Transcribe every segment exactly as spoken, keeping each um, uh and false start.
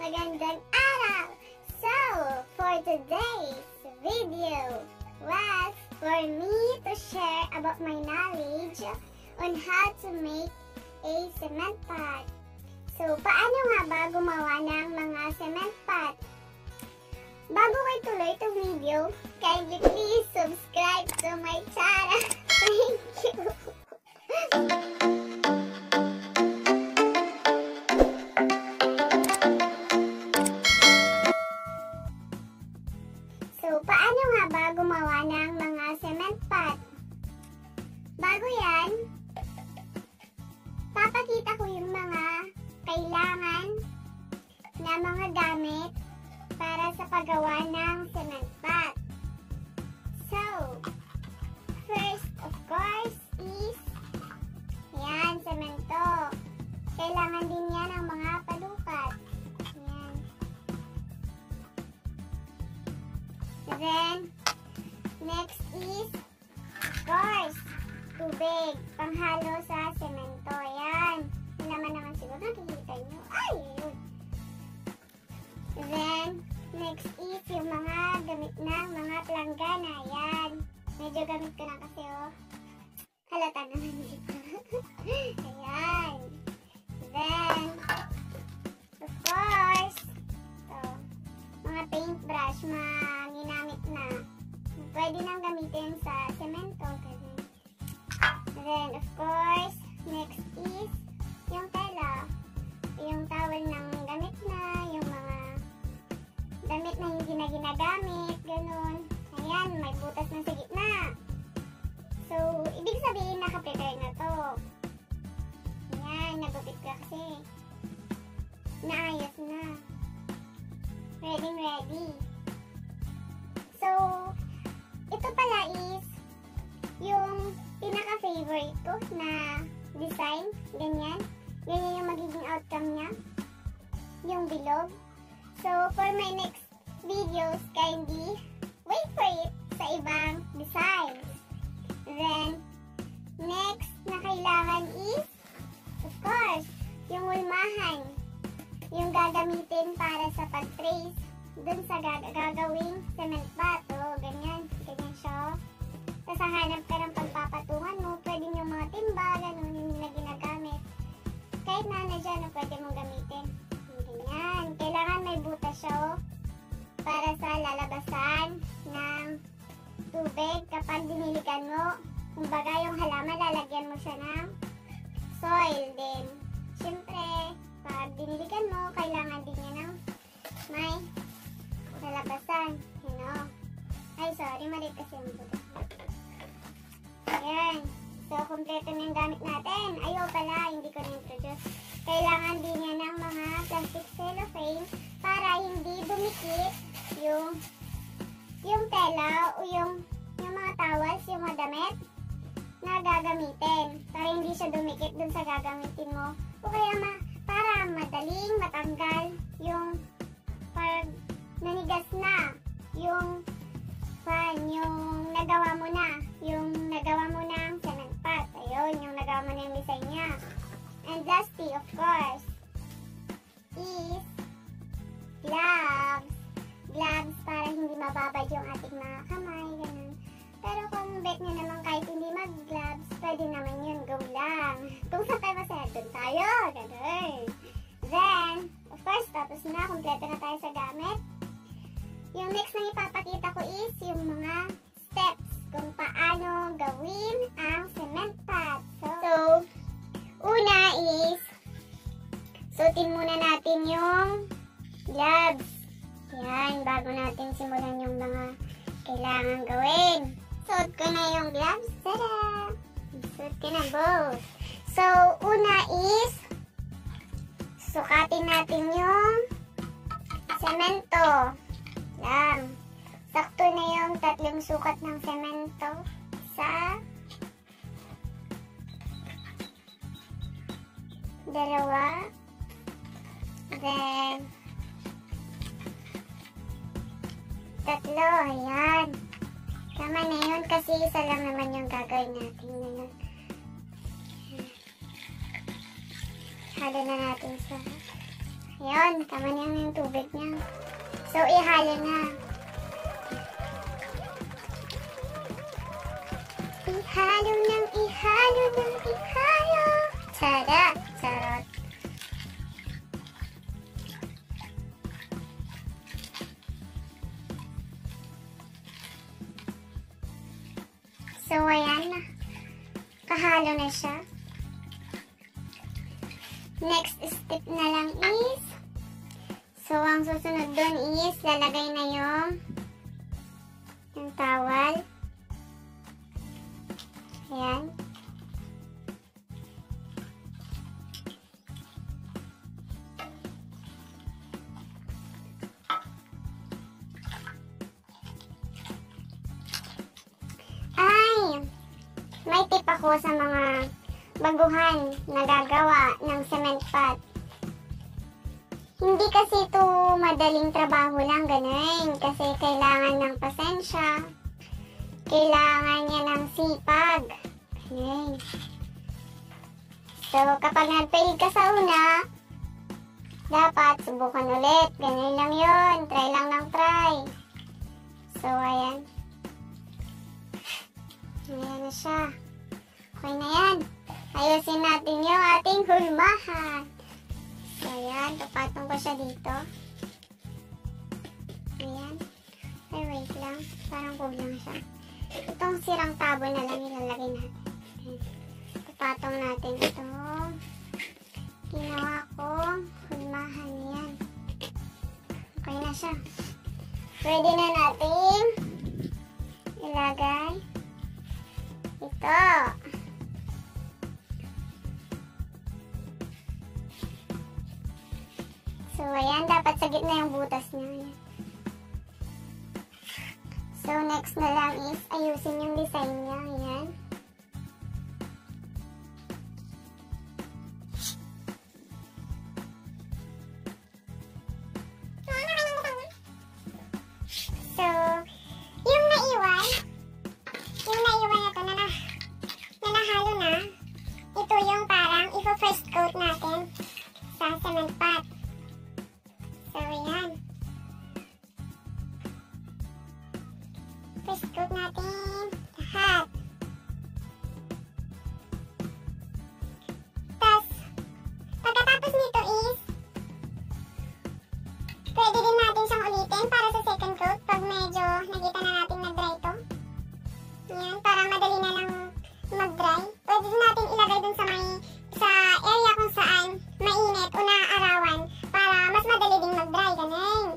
magandang araw! So, for today's video was for me to share about my knowledge on how to make a cement pot. So, paano nga ba gumawa ng mga cement pot? Bago ko ituloy itong video, kindly please subscribe to my channel. Thank you! So, paano nga ba gumawa ng mga cement pot? Bago yan, papakita ko yung mga kailangan na mga gamit para sa paggawa ng cement pot. So, first of course is yan, semento. Kailangan din yan ng mga palukat. Yan. Then, next is, of course, tubig. Panghalo sa semento. Yan. Yun naman naman siguro nakikita nyo. Ay, yun. Then, next is yung mga gamit ng mga planggana. Yan. Medyo gamit ko na kasi, oh. Halata naman dito. Ayan. Then, of course, ito, mga paintbrush, mga ginamit na. Pwede nang gamitin sa semento. Then, of course, next is yung tela. Yung towel ng gamit na, yung mga damit na hindi na ginagamit, ganun. Ayan, may butas na sa gitna. So, ibig sabihin naka-prepare na to. Ayan, nagupit ka kasi. Naayos na. Ready, ready. So, ito pala is yung pinaka-favorite ko na design. Ganyan. Ganyan yung magiging outcome niya. Yung bilog. So, for my next videos, kindly wait for it sa ibang designs. Then, next na kailangan is, of course, yung ulmahan. Yung gagamitin para sa pag-trace dun sa gag gagawing cement pot. O, ganyan. Ganyan siya. Tapos, hahanap ka ng pagpapatungan mo. Pwede yung mga timba, ganun, hindi na ginagamit. Kahit na na dyan, pwede mong gamitin. Ganyan. Kailangan may butas siya, para sa lalabasan ng tubig kapag diniligan mo. Kumbaga yung halaman, lalagyan mo siya ng soil din. Siyempre, pag diniligan mo, kailangan din niya ng may lalabasan. You know? Ay, sorry, mali kasi yung butas. Ayan. So, kompleto na yung gamit natin. Ayaw pala, hindi ko na-introduce. Kailangan din niya ng mga plastic cellophane para hindi dumikit yung yung tela o yung yung mga towels, yung mga damit na gagamitin para hindi siya dumikit dun sa gagamitin mo o kaya ma, para madaling matanggal yung pag nanigas na yung pan, yung nagawa mo na yung nagawa mo na ang cement pot. Ayun, yung nagawa mo na yung design niya. And lastly, of course, is gloves. Gloves para hindi mababad yung ating mga kamay, ganun. Pero kung bet nyo naman kahit hindi mag-gloves, pwede naman yun, go lang. Kung saan tayo masaya, dun tayo, ganun. Then, of course, tapos na, kompleto na tayo sa gamit. Yung next na ipapakita ko is yung mga steps kung paano gawin ang cement pot. So, so una is, suotin muna natin yung gloves. Yan, bago natin simulan yung mga kailangan gawin. Suot ko na yung gloves. Tada! Suot ko na both. So, una is, sukatin natin yung semento. Yan. Sakto na yung tatlong sukat ng semento sa dalawa. Then, tatlo. Ayan. Tama na yun kasi isa lang naman yung gagawin natin ngayon. Halo na natin sa Ayun, tama na yung tubig niya. So, ihalo na. Ihalo ng ihalo ng ihalo. Tara, charot. So, ayan na. Kahalo na siya. Next step na lang is, so, ang susunod dun is, lalagay na yung, yung towel. Ayan. Ay, may tip ako sa mga baguhan na gagawa ng cement pot. Hindi kasi ito madaling trabaho lang, ganun. Kasi kailangan ng pasensya. Kailangan niya ng sipag. Ganun. So, kapag nag-fail ka sa una, dapat subukan ulit. Ganun lang yun. Try lang ng try. So, ayan. Ayan na siya. Okay na yan. Ayusin natin yung ating hulmahan. So, ayan. Papatong ko siya dito. Ayan. Ay, wait lang. Parang kulang siya. Itong sirang tabo na lang ilalagay natin. Ayan. Papatong natin ito. Ginawa kong hulmahan. Ayan. Okay na siya. Pwede na natin ilagay ito. So, ayan. Dapat sa gitna yung butas niya. Ayan. So, next na lang is ayusin yung design niya. Ayan. So, yung naiwan, yung naiwan na ito na, na, na nahalo na, ito yung parang ipo-first coat natin sa cement pot. So, ayan. First coat natin lahat. Tapos, pagkatapos nito is, pwede din natin siyang ulitin para sa second coat pag medyo nakita na natin nag-dry ito. Ayan, para madali na lang mag-dry. Pwede din natin ilagay dun sa may sa area kung saan mainit o naaarawan para mas madali din mag-dry. Ganun.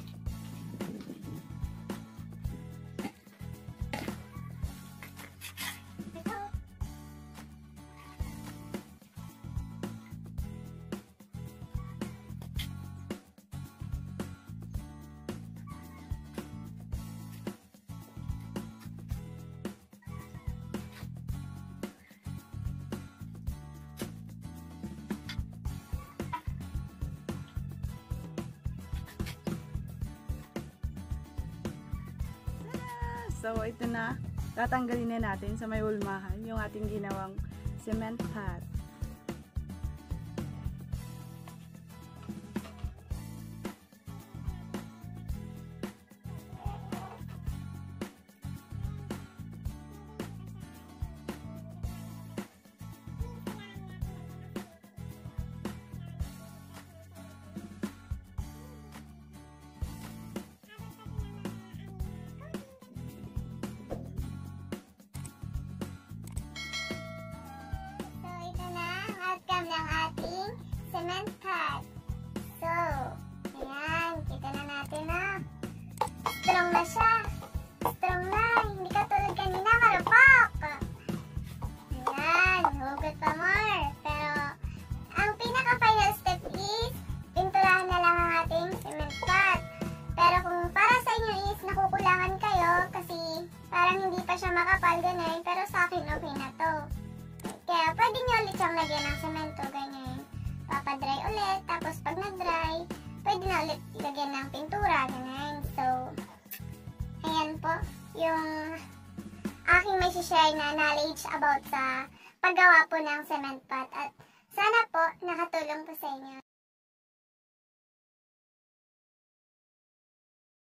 So, ito na. Tatanggalin na natin sa may hulmahan yung ating ginawang cement pot. ng ating cement pot. So, ayan, kita na natin na strong na siya. Strong na, hindi katulad kanina, karapak. Ayan, hugot pa more. Pero, ang pinaka-final step is, pinturahan na lang ang ating cement pot. Pero kung para sa inyo is nakukulangan kayo, kasi parang hindi pa siya makapal ganun, pero sa akin okay na to. Kaya pwede nyo ulit siyang lagyan ng semento, ganyan. Papadry ulit, tapos pag nag-dry, pwede na ulit lagyan ng pintura, ganyan. So, ayan po, yung aking may share na knowledge about sa paggawa po ng cement pot. At sana po, nakatulong po sa inyo.